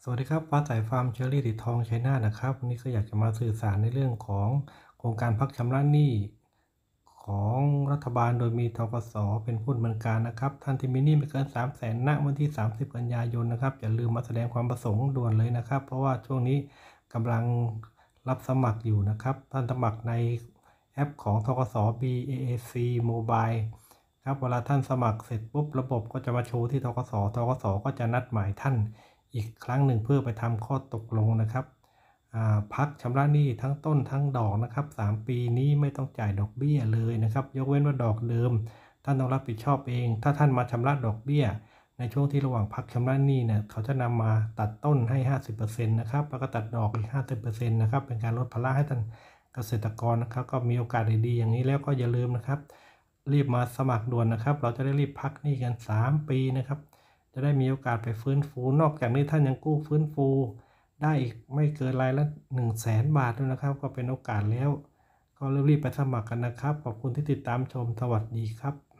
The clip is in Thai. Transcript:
สวัสดีครับฟ้าใสฟาร์มเชอรี่สีทองชัยนาทนะครับวันนี้ก็อยากจะมาสื่อสารในเรื่องของโครงการพักชำระหนี้ของรัฐบาลโดยมีธกสเป็นผู้ดำเนินการนะครับท่านที่มีหนี้ไม่เกิน300,000ณวันที่30กันยายนนะครับอย่าลืมมาแสดงความประสงค์ด่วนเลยนะครับเพราะว่าช่วงนี้กำลังรับสมัครอยู่นะครับท่านสมัครในแอปของธกส BAAC Mobile ครับเวลาท่านสมัครเสร็จปุ๊บระบบก็จะมาโชว์ที่ธกสก็จะนัดหมายท่านอีกครั้งหนึ่งเพื่อไปทำข้อตกลงนะครับพักชำระหนี้ทั้งต้นทั้งดอกนะครับ3ปีนี้ไม่ต้องจ่ายดอกเบี้ยเลยนะครับยกเว้นว่าดอกเดิมท่านต้องรับผิดชอบเองถ้าท่านมาชำระดอกเบี้ยในช่วงที่ระหว่างพักชำระหนี้เนี่ยเขาจะนำมาตัดต้นให้ 50% นะครับแล้วก็ตัดดอกอีก 50% นะครับเป็นการลดภาระให้ท่านเกษตรกรนะครับก็มีโอกาสดีๆอย่างนี้แล้วก็อย่าลืมนะครับรีบมาสมัครด่วนนะครับเราจะได้รีบพักหนี้กัน3ปีนะครับจะได้มีโอกาสไปฟื้นฟูนอกจากนี้ท่านยังกู้ฟื้นฟูได้อีกไม่เกินรายละ100,000 บาทด้วยนะครับก็เป็นโอกาสแล้วก็รีบๆไปสมัครกันนะครับขอบคุณที่ติดตามชมสวัสดีครับ